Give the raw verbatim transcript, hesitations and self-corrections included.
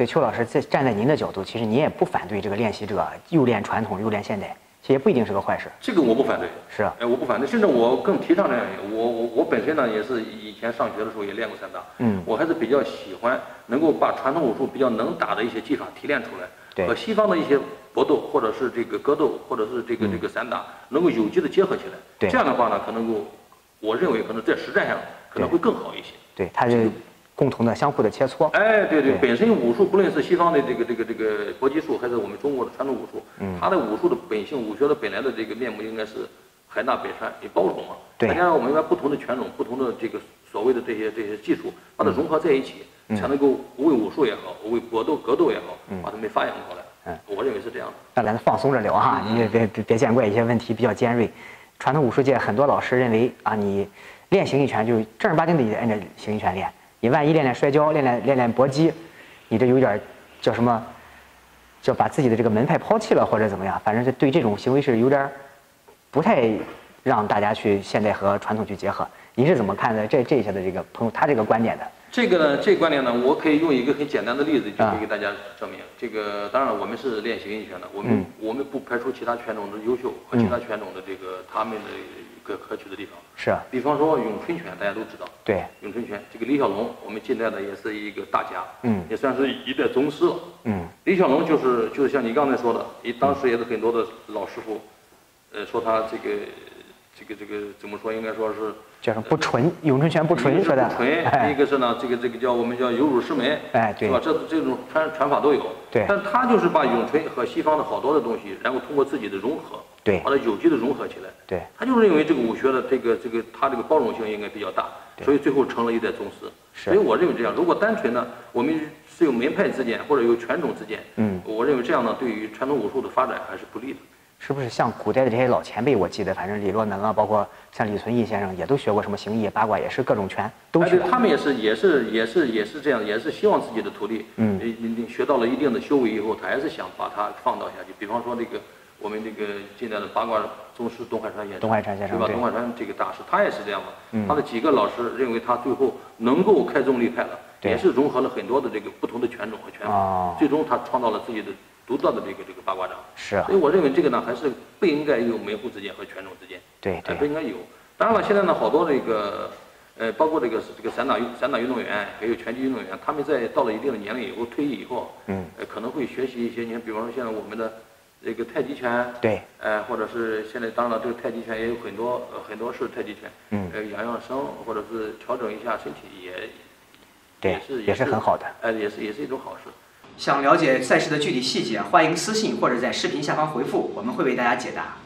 对，邱老师在站在您的角度，其实你也不反对这个练习者又练传统又练现代，其实也不一定是个坏事。 这个我不反对， 是啊， 哎，我不反对，甚至我更提倡这样一个。我我我本身呢也是以前上学的时候也练过散打， 嗯， 我还是比较喜欢能够把传统武术比较能打的一些技法提炼出来， 对， 和西方的一些搏斗或者是这个格斗或者是这个、嗯、这个散打能够有机的结合起来。 对， 这样的话呢，可能够我认为可能在实战上可能会更好一些。 对，它是共同的相互的切磋。 哎，对对，本身武术不论是西方的这个这个这个搏击术，还是我们中国的传统武术，嗯，它的武术的本性，武学的本来的这个面目应该是海纳百川，也包容嘛。 对， 再加上我们把不同的拳种、不同的这个所谓的这些这些技术，把它融合在一起， 嗯、 才能够为武术也好，为搏斗格斗也好，把它们发扬出来。嗯，我认为是这样的。 那咱放松着聊哈，你也别别别见怪，一些问题比较尖锐。传统武术界很多老师认为啊，你练形意拳就正儿八经的按照形意拳练。你万一练练摔跤，练练练练搏击，你这有点叫什么？叫把自己的这个门派抛弃了，或者怎么样？反正是对这种行为是有点不太让大家去现代和传统去结合。你是怎么看的这这些的这个朋友他这个观点的？ 这个呢，这个观点呢，我可以用一个很简单的例子就可以给大家证明。啊、这个当然我们是练形意拳的，我们、嗯、我们不排除其他拳种的优秀和其他拳种的这个他们的一个可取的地方。 是啊， 比方说咏春拳，大家都知道。 对， 咏春拳，这个李小龙，我们近代的也是一个大家， 嗯， 也算是一代宗师了。 嗯， 李小龙就是就是像你刚才说的，当时也是很多的老师傅，呃，说他这个这个这个怎么说，应该说是叫什么不纯，咏春拳不纯说的。 不纯，哎、一个是呢，这个这个叫我们叫有辱师门， 哎，对， 是吧？这这种传传法都有。 对， 但他就是把咏春和西方的好多的东西，然后通过自己的融合。 对， 把它有机的融合起来。 对， 他就是认为这个武学的这个这个他这个包容性应该比较大，所以最后成了一代宗师。所以我认为这样，如果单纯呢，我们是有门派之间或者有拳种之间，嗯，我认为这样呢，对于传统武术的发展还是不利的。 是不是像古代的这些老前辈，我记得反正李洛能啊，包括像李存义先生也都学过什么形意、八卦，也是各种拳都学。 哎，他们也是也是也是也是这样，也是希望自己的徒弟，嗯，你学到了一定的修为以后，他还是想把它放到下去。比方说这个。我们这个近代的八卦宗师东海川先生， 东海川先生对吧？东海川这个大师，他也是这样的。嗯、他的几个老师认为他最后能够开宗立派了，也是融合了很多的这个不同的拳种和拳法，哦、最终他创造了自己的独到的这个这个八卦掌。 是啊。 所以我认为这个呢，还是不应该有门户之间和拳种之间， 对对， 不应该有。当然了，现在呢，好多这个呃，包括这个这个散打散打运动员，还有拳击运动员，他们在到了一定的年龄以后，退役以后，嗯，呃，可能会学习一些，你看，比方说现在我们的。这个太极拳， 对， 呃，或者是现在当然了，这个太极拳也有很多，呃，很多是太极拳，嗯，呃，养养生或者是调整一下身体也， 对， 也是也是很好的， 呃，也是也是一种好事。 想了解赛事的具体细节，欢迎私信或者在视频下方回复，我们会为大家解答。